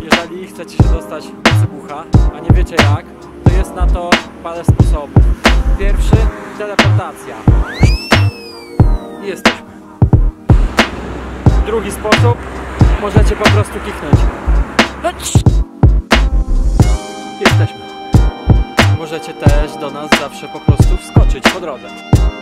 Jeżeli chcecie się dostać do Cebucha, a nie wiecie jak, to jest na to parę sposobów. Pierwszy, teleportacja. I jesteśmy. Drugi sposób, możecie po prostu kichnąć. Jesteśmy. Możecie też do nas zawsze po prostu wskoczyć po drodze.